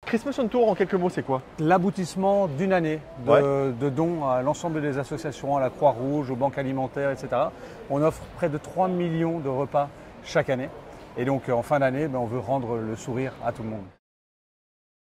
Christmas on Tour, en quelques mots, c'est quoi? L'aboutissement d'une année de dons à l'ensemble des associations, à la Croix-Rouge, aux banques alimentaires, etc. On offre près de 3 millions de repas chaque année. Et donc en fin d'année, on veut rendre le sourire à tout le monde.